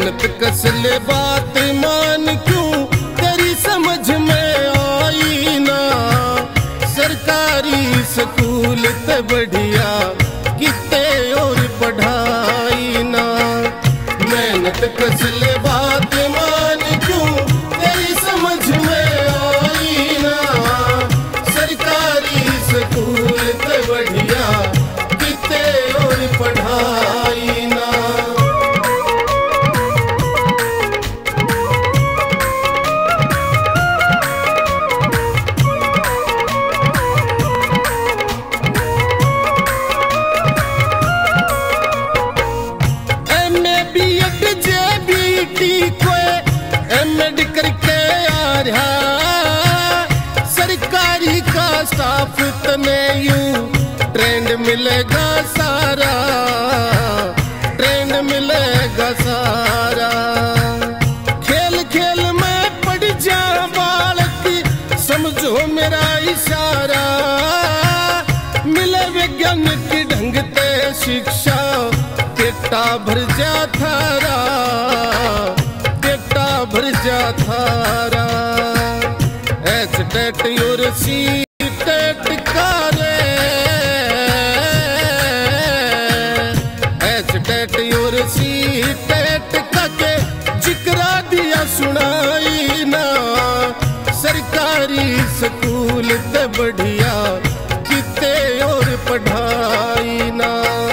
मेहनत कसले बात मान क्यों तेरी समझ में आई ना। सरकारी स्कूल ते बढ़िया किते और पढ़ाई ना। मेहनत कसले बात मान क्यों तेरी समझ में आई ना। सरकारी स्कूल ते बढ़िया किते और पढ़ाई ना। सरकारी का स्टाफ तमें यूं ट्रेंड मिलेगा सारा, ट्रेंड मिलेगा सारा। खेल खेल में पड़ जा बालक समझो मेरा इशारा। मिले वैज्ञानिक ढंग ते शिक्षा पेटा भर जा थारा, पेटा भर जा थारा। टेट और सीटेट कारे, टेट और सीटेट काके जिक्रा दिया सुनाई ना। सरकारी स्कूल ते बढ़िया किते और पढ़ाई ना।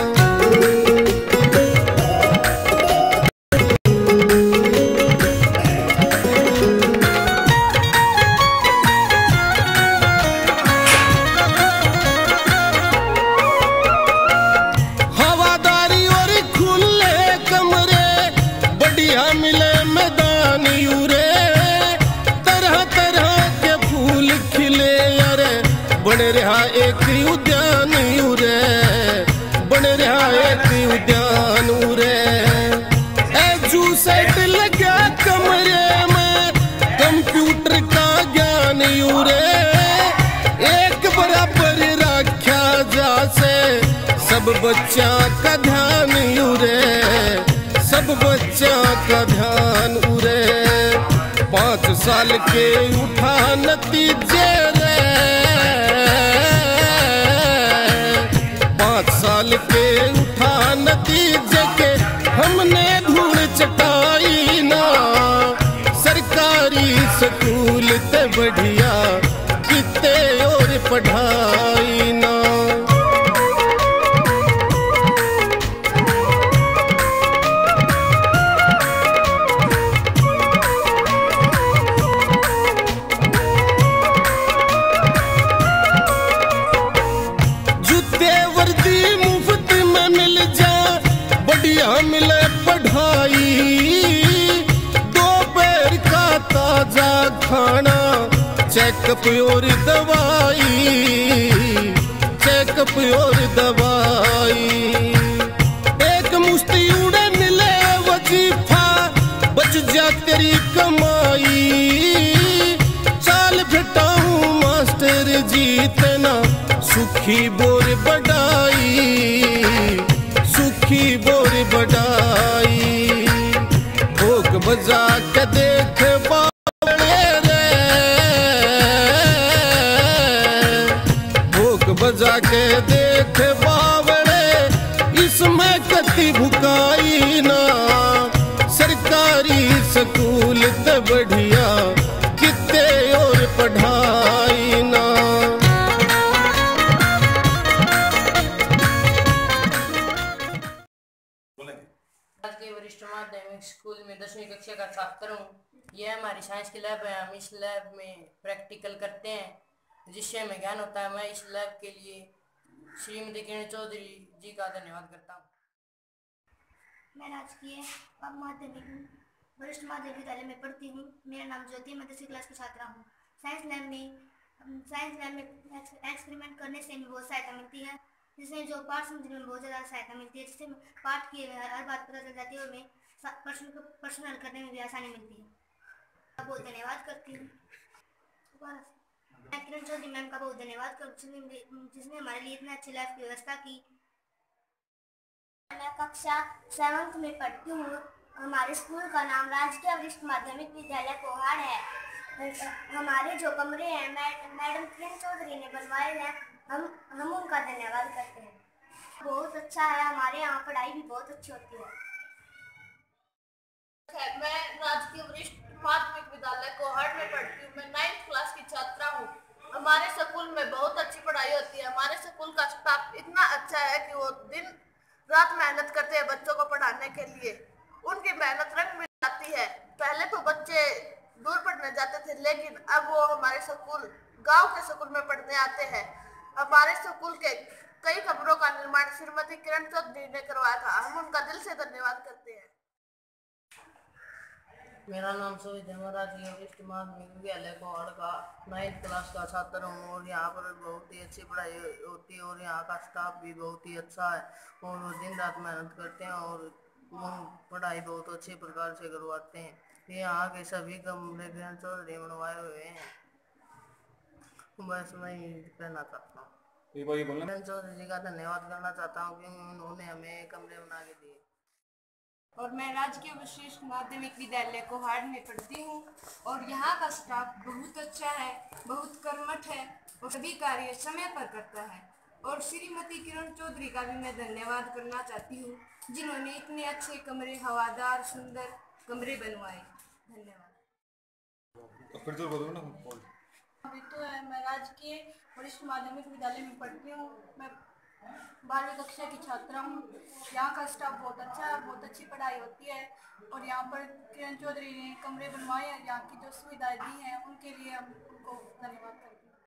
मिले मैदान यूरे तरह तरह के फूल खिले यारे। बन रहा एक उद्यान यूरे, बन रहा एक उद्यान उरे। एजू सेट लगा कमरे में कंप्यूटर का ज्ञान यूरे। एक बराबर रखा जा से सब बच्चा का ध्यान यूरे, सब बच्चा का ध्यान उरे। 5 साल के उठा नतीजे रे, 5 साल के उठा नतीजे के हमने धूल चटाई ना। सरकारी स्कूल ते बढ़िया किते और पढ़ाई ना। मिले पढ़ाई दोपहर का ताजा खाना, चेकअप और दवाई, चेकअप और दवाई। एक मुश्ती उड़े मिले वजीफा बच जा तेरी कमाई। चाल फिटाऊं मास्टर जी तना सुखी बोर बढ़ाई, सुखी बोर बढ़ाई। भोग बजा के देख बावड़े रे, भोग बजा के देख बावड़े इसमें कति भुकाई ना। सरकारी स्कूल ते बढ़िया किते और पढ़ाई ना। वरिष्ठ माध्यमिक स्कूल में 10वीं कक्षा का छात्र हूँ। यह हमारी साइंस की लैब है। हम इस लैब में प्रैक्टिकल करते हैं जिससे हमें ज्ञान होता है। मैं इस लैब के लिए श्रीमती किरण चौधरी जी का धन्यवाद करता हूँ। मैं राजकीय माध्यमिक वरिष्ठ माध्यमिक विद्यालय में पढ़ती हूँ। मेरा नाम ज्योति, मैं 10वीं क्लास की छात्रा हूँ। साइंस लैब में एक्सपेरिमेंट करने से हमें बहुत सहायता मिलती है, जिसमें जो पाठ समझने में बहुत ज़्यादा सहायता मिलती है, जिससे पाठ की हर बात पता चल जाती है और हमें प्रश्न हल करने में भी आसानी मिलती है। बहुत धन्यवाद करती हूँ। मैं किरण चौधरी मैम का बहुत धन्यवाद करती हूँ जिसने हमारे लिए इतने अच्छे लैब की व्यवस्था की। मैं कक्षा 7th में पढ़ती हूँ। हमारे स्कूल का नाम राजकीय वरिष्ठ माध्यमिक विद्यालय कोहाड़ है। हमारे जो कमरे हैं मैडम किरण चौधरी ने बनवाए हैं, हम उनका धन्यवाद करते हैं। बहुत अच्छा है, हमारे यहाँ पढ़ाई भी बहुत अच्छी होती है। मैं राजकीय वरिष्ठ माध्यमिक विद्यालय कोहाड़ में पढ़ती हूँ। मैं 9th क्लास की छात्रा हूँ। हमारे स्कूल में बहुत अच्छी पढ़ाई होती है। हमारे स्कूल का स्टाफ इतना अच्छा है कि वो दिन रात मेहनत करते हैं बच्चों को पढ़ाने के लिए। उनकी मेहनत रंग मिल जाती है। पहले तो बच्चे दूर पढ़ने जाते थे, लेकिन अब वो हमारे स्कूल गांव के स्कूल में पढ़ने आते हैं। हमारे स्कूल के कई कमरों का निर्माण श्रीमती किरण चौधरी ने करवाया था। हम उनका दिल से धन्यवाद करते हैं। मेरा नाम सुमित है। मैं राजकीय वरिष्ठ माध्यमिक विद्यालय कोहाड़ का 9th क्लास का छात्र हूँ और यहाँ पर बहुत ही अच्छी पढ़ाई होती है और यहाँ का स्टाफ भी बहुत ही अच्छा है और वो दिन रात मेहनत करते हैं और वो पढ़ाई बहुत अच्छे प्रकार से करवाते हैं। ये यहाँ के सभी कमरे किरण चौधरी बनवाए हुए हैं। बस मैं यही कहना चाहता हूँ। किरण चौधरी जी का धन्यवाद करना चाहता हूँ क्योंकि उन्होंने हमें कमरे बना के दिए। और मैं राजकीय वरिष्ठ माध्यमिक विद्यालय कोहाड़ में पढ़ती हूँ और यहाँ का स्टाफ बहुत अच्छा है, बहुत कर्मठ है और सभी कार्य समय पर करता है। और श्रीमती किरण चौधरी का भी मैं धन्यवाद करना चाहती हूँ जिन्होंने इतने अच्छे कमरे, हवादार सुंदर कमरे बनवाए। धन्यवाद। अभी तो है, मैं राजकीय वरिष्ठ माध्यमिक विद्यालय में पढ़ती हूँ। मैं 12वीं कक्षा की छात्रा हूँ। यहाँ का स्टाफ बहुत अच्छा है, बहुत अच्छी पढ़ाई होती है और यहाँ पर किरण चौधरी ने कमरे बनवाए हैं। यहाँ की जो सुविधाएं दी हैं उनके लिए हम उनको धन्यवाद करते हैं।